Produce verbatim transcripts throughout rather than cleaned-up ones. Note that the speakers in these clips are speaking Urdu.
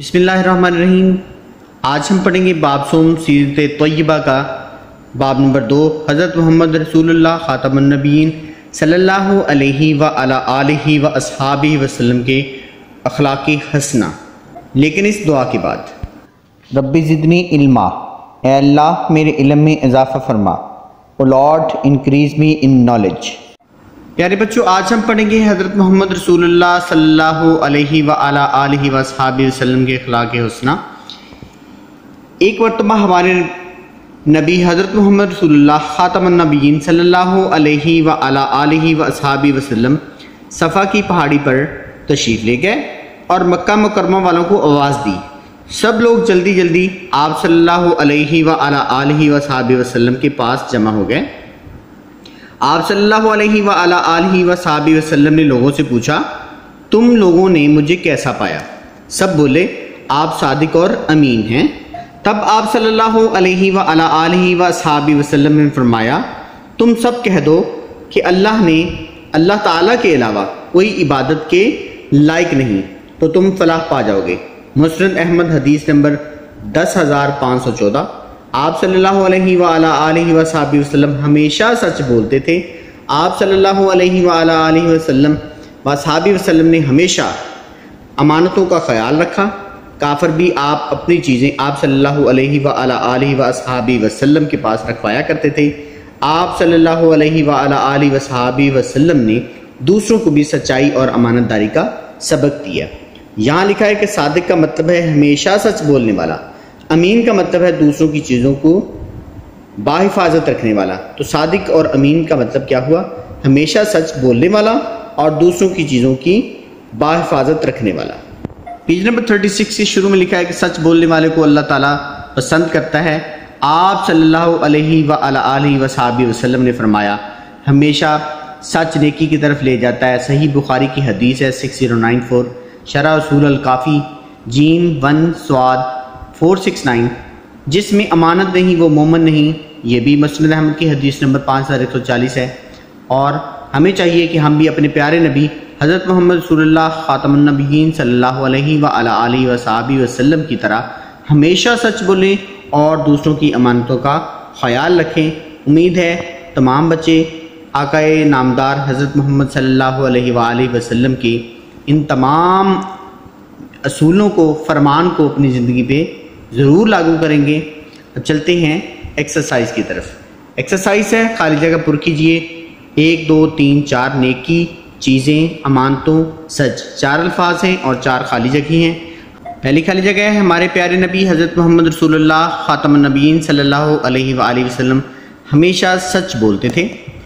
بسم اللہ الرحمن الرحیم۔ آج ہم پڑھیں گے باب سوم سیرت طیبہ کا باب نمبر دو، حضرت محمد رسول اللہ خاتم النبیین صلی اللہ علیہ وآلہ آلہ و اصحابہ وسلم کے اخلاق حسنہ، لیکن اس دعا کے بعد رب زدنی علما، اے اللہ میرے علم میں اضافہ فرما، O lord increase me in knowledge. پیارے بچوں، آج ہم پڑھیں گے حضرت محمد رسول اللہ صلی اللہ علیہ وآلہ آلہ وصحابہ وسلم کے اخلاق حسنہ۔ ایک مرتبہ ہمارے نبی حضرت محمد رسول اللہ خاتم النبیین صلی اللہ علیہ وآلہ آلہ وصحابہ وسلم صفا کی پہاڑی پر تشریف لے گئے اور مکہ مکرمہ والوں کو آواز دی۔ سب لوگ جلدی جلدی آپ صلی اللہ علیہ وآلہ آلہ وصحابہ وسلم کے پاس جمع ہو گئے۔ آپ صلی اللہ علیہ وآلہ آلہ وصحابہ وسلم نے لوگوں سے پوچھا، تم لوگوں نے مجھے کیسا پایا؟ سب بولے، آپ صادق اور امین ہیں۔ تب آپ صلی اللہ علیہ وآلہ آلہ وصحابہ وسلم نے فرمایا، تم سب کہہ دو کہ اللہ نے اللہ تعالیٰ کے علاوہ کوئی عبادت کے لائق نہیں، تو تم فلاح پا جاؤ گے۔ مسند احمد حدیث نمبر دس ہزار پانچ سو چودہ۔ آپ صلی اللہ علیہ وآلہ آلہ وصحابہ وسلم ہمیشہ سچ بولتے تھے۔ آپ صلی اللہ علیہ وآلہ آلہ وسلم وصحابہ وسلم نے ہمیشہ امانتوں کا خیال رکھا۔ کافر بھی آپ اپنی چیزیں آپ صلی اللہ علیہ وآلہ آلہ وصحابہ وسلم کے پاس رکھوایا کرتے تھے۔ آپ صلی اللہ علیہ وآلہ آلہ وصحابہ وسلم نے دوسروں کو بھی سچائی اور امانت داری کا سبق دیا۔ یہاں لکھا ہے کہ صادق کا مطلب ہے ہمیشہ سچ بولنے والا، امین کا مطلب ہے دوسروں کی چیزوں کو باحفاظت رکھنے والا۔ تو صادق اور امین کا مطلب کیا ہوا؟ ہمیشہ سچ بولنے والا اور دوسروں کی چیزوں کی باحفاظت رکھنے والا۔ پیج نمبر چھتیس کے شروع میں لکھا ہے کہ سچ بولنے والے کو اللہ تعالیٰ پسند کرتا ہے۔ آپ صلی اللہ علیہ وآلہ آلہ وصحابہ وسلم نے فرمایا، ہمیشہ سچ نیکی کی طرف لے جاتا ہے۔ صحیح بخاری کی حدیث ہے سکس زیرو نائن فور، شرح اصول الکافی جیم ون سواد فور سکس نائن، جس میں امانت نہیں وہ مومن نہیں۔ یہ بھی مسند احمد کی حدیث نمبر پانچ ہزار ایک سو چالیس ہے۔ اور ہمیں چاہیے کہ ہم بھی اپنے پیارے نبی حضرت محمد رسول اللہ خاتم النبیین صلی اللہ علیہ وآلہ آلہ وصحابہ وسلم کی طرح ہمیشہ سچ بولیں اور دوسروں کی امانتوں کا خیال رکھیں۔ امید ہے تمام بچے آقائے نامدار حضرت محمد صلی اللہ علیہ وآلہ وسلم کے ان تمام اصولوں کو، فرمان کو اپنی زندگی پہ ضرور لاگو کریں گے۔ اب چلتے ہیں ایکسرسائز کی طرف۔ ایکسرسائز ہے، خالی جگہ پر کیجئے۔ ایک دو تین چار، نیکی، چیزیں، امانتوں، سچ، چار الفاظ ہیں اور چار خالی جگہ ہیں۔ پہلی خالی جگہ ہے، ہمارے پیارے نبی حضرت محمد رسول اللہ خاتم النبیین صلی اللہ علیہ وآلہ وسلم ہمیشہ سچ بولتے تھے۔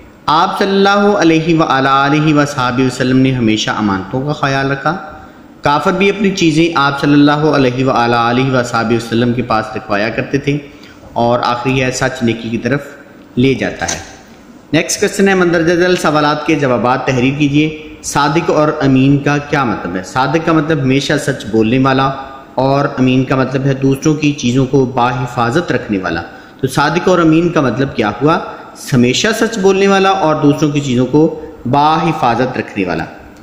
آپ صلی اللہ علیہ وآلہ آلہ وصحابہ وسلم نے ہمیشہ امانتوں کا خیال رکھا۔ کافر بھی اپنی چیزیں آپ صلی اللہ علیہ وآلہ آلہ وصحابہ وسلم کے پاس رکھوایا کرتے تھے۔ اور آخری ہے، سچ نیکی کی طرف لے جاتا ہے۔ نیکسٹ کوسچن ہے، مندرجہ ذیل سوالات کے جوابات تحریر کیجئے۔ صادق اور امین کا کیا مطلب ہے؟ صادق کا مطلب ہمیشہ سچ بولنے والا اور امین کا مطلب ہے دوسروں کی چیزوں کو باحفاظت رکھنے والا۔ تو صادق اور امین کا مطلب کیا ہوا؟ ہمیشہ سچ بولنے والا اور دوسروں کی چیزوں کو باحفاظت رکھنے والا۔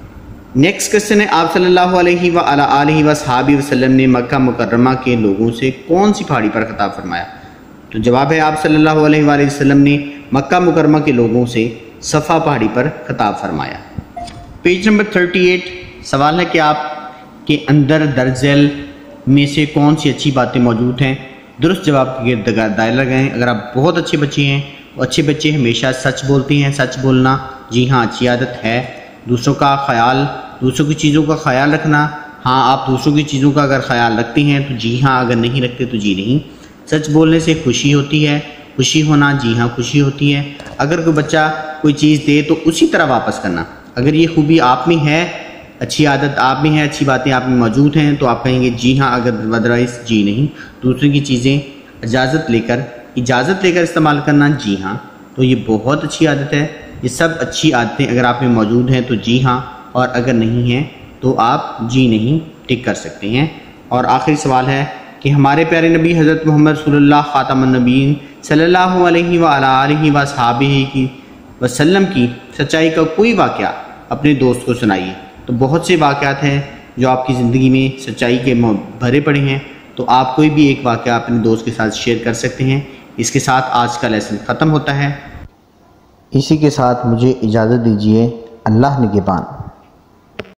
نیکسٹ کوسچن ہے، آپ صلی اللہ علیہ وآلہ آلہ وصحابہ وسلم نے مکہ مکرمہ کے لوگوں سے کون سی پہاڑی پر خطاب فرمایا؟ تو جواب ہے، آپ صلی اللہ علیہ وآلہ وسلم نے مکہ مکرمہ کے لوگوں سے صفا پہاڑی پر خطاب فرمایا۔ پیج نمبر اڑتیس، سوال ہے کہ آپ کے اندر درج ذیل میں سے کون سی اچھی باتیں موجود ہیں؟ درست جواب کے گرد دائرہ لگائیں۔ اگر آپ بہت اچھے بچے ہیں، وہ اچھے بچے ہمیشہ سچ بولتے ہیں۔ سچ بولنا جی ہاں اچھی عادت ہے۔ دوسروں کا خیال، دوسروں کی چیزوں کا خیال رکھنا، ہاں آپ دوسروں کی چیزوں کا اگر خیال رکھتے ہیں تو جی ہاں، اگر نہیں رکھتے تو جی نہیں۔ سچ بولنے سے خوشی ہوتی ہے، خوشی ہونا جی ہاں خوشی ہوتی ہے۔ اگر کوئی بچہ کوئی چیز دے تو اسی طرح واپس کرنا، اگر یہ خوبی آپ میں ہے، اچھی عادت آپ میں ہے، اچھی باتیں آپ میں موجود ہیں تو آپ کہیں گے جی ہاں، اگر ادروائز جی نہیں۔ دوسروں کی چیزیں اجازت لے کر اجازت لے کر استعمال کرنا جی ہاں، تو یہ بہت اچھی عادت ہے۔ یہ سب اچھی عادتیں اگر آپ میں موجود ہیں تو جی ہاں، اور اگر نہیں ہیں تو آپ جی نہیں ٹک کر سکتے ہیں۔ اور آخری سوال ہے کہ ہمارے پیارے نبی حضرت محمد رسول اللہ خاتم النبیین صلی اللہ علیہ وآلہ آلہ وصحابہ کی وسلم کی سچائی کا کوئی واقعہ اپنے دوست کو سنائیے۔ تو بہت سے واقعات ہیں جو آپ کی زندگی میں سچائی کے بھرے پڑے ہیں، تو آپ کوئی بھی ایک واقعہ اپنے دوست کے ساتھ شیئر کر سکتے ہیں۔ اس کے ساتھ آج کا لیسن ختم ہوتا ہے۔ اسی کے ساتھ مجھے اجازت دیجیے۔ اللہ نگہبان۔